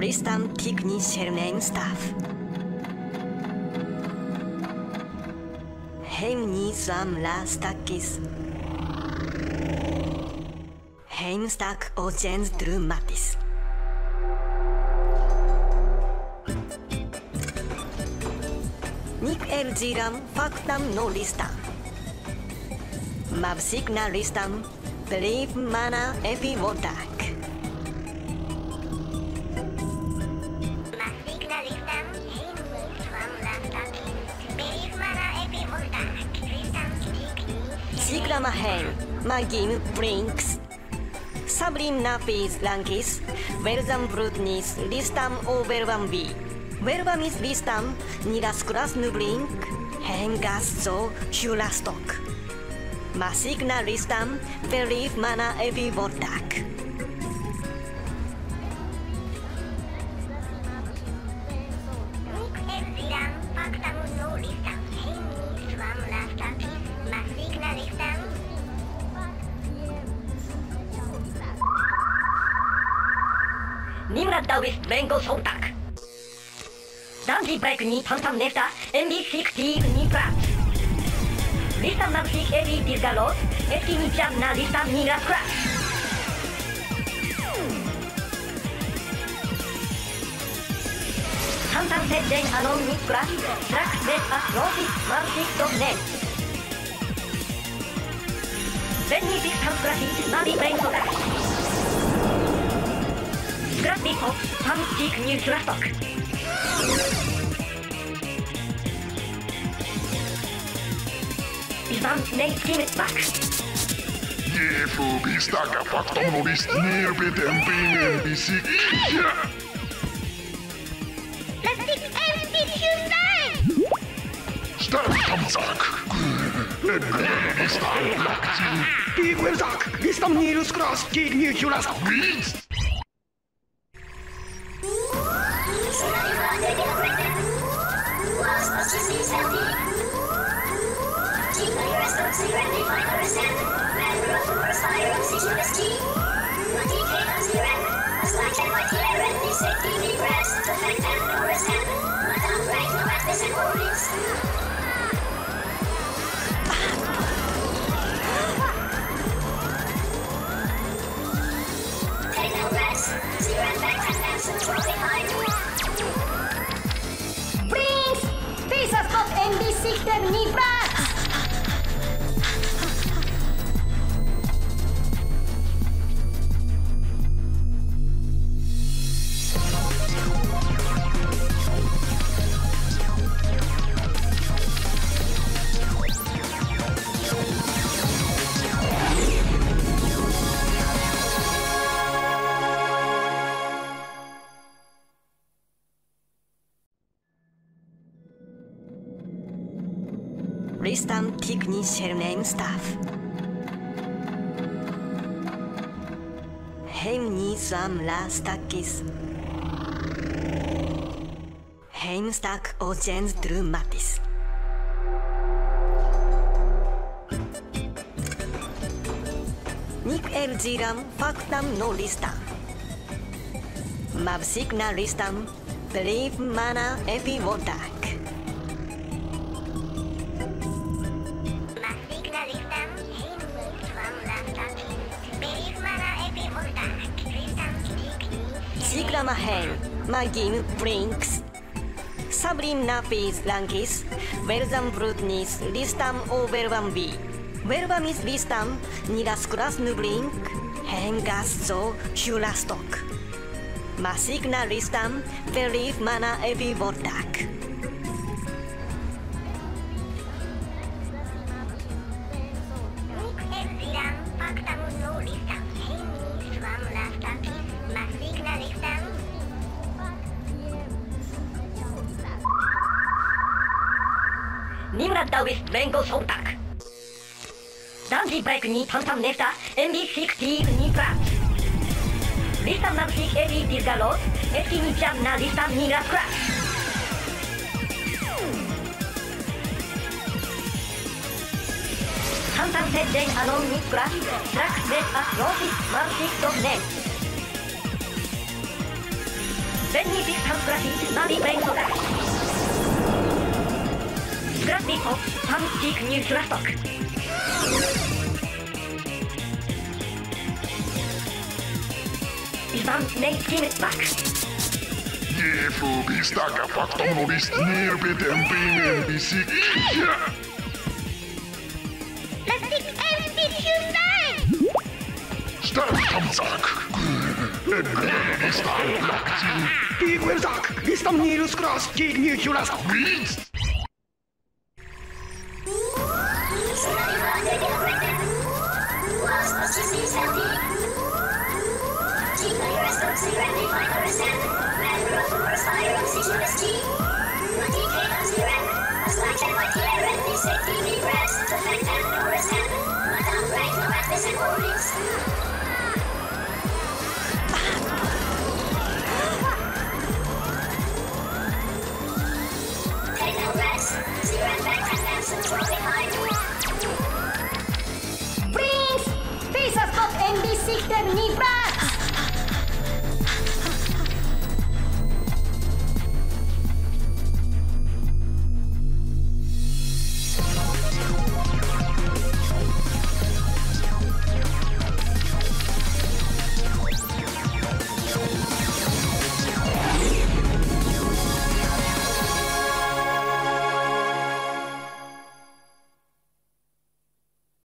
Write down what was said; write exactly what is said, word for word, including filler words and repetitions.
Listam technischer name staff. Heimnisam lastakis. Heimstak ogens drumatis. Nik elgiram factam no listam. Mavsigna listam, believe mana epi votak. Mavsigna listam, heimnisam lastakis. Believe mana epi votak. Listam tikni. Sigrama heim, magim Blinx. Sabrim napis lankis, versam brutnis listam overvam vi. Verbamis listam, niras kras nublink, hengas zo chulastok. Masigna listam, believe mana epi votak. Nik elgiram factam no listam. Heimnisam lastakis. Mavsigna listam. Nimrad Davis Bengo Sotak. Danji break ni tantam nesta, M B sixty ni prat. Listam navsik evi dirgalot, eski ni jam na listam ni raskrat. Tantam set den anon ni krat, trax des astrosis marsik dot net. Benifik tamskrati, navi brain sotak. Skratniko, tamsik ni trastok. Isam neik kimet back. Jefu pistaka factum nobis nirbitem binem bisik. Plastic ambition. Startam zak. Listam lakti. Piguel zak, listam nilus cross, kid new chulas. Beast. Blinx! Visas got M B sixty ni prat! Listam technischer name staff. Heimnisam lastakis. Heimstak ogens drumatis. Nik elgiram factam no listam. Mavsigna listam, believe mana epi votak. Mavsigna listam, heimnisam lastakis. Believe mana epi votak. Listam tikni. Sigrama heim, magim Blinx. Sabrim napis lankis, versam brutnis listam overvam vi. Verbamis listam, niras kras nublink, hengas zo chulastok. Masigna listam, believe mana epi votak. Nik elgiram factam no listam. Heimnisam lastakis. Mavsigna listam. Nimrad Davis Bengo Sotak. Danji break ni tantam nesta, M B sixty ni prat. Listam navsik evi dirgalot, eski ni jam na listam ni raskrat. Tantam set den anon ni krat, trax des astrosis marsik dot net. 全にシスタンスクラッシーナビブレインソーダスクラッシーをサンシークニュースラストックイスタンネイチームバック Jefu, pistäkää faktonomist nilpiten pimen bisik. Plastic M P tjugohundrafem! Startamsak. Listan laktin. Kiikuelsak, listam niilus kras, kiik nyuhjulas. Reeds. Safety regrets, defect and no resent. My downgrade, no access and warnings.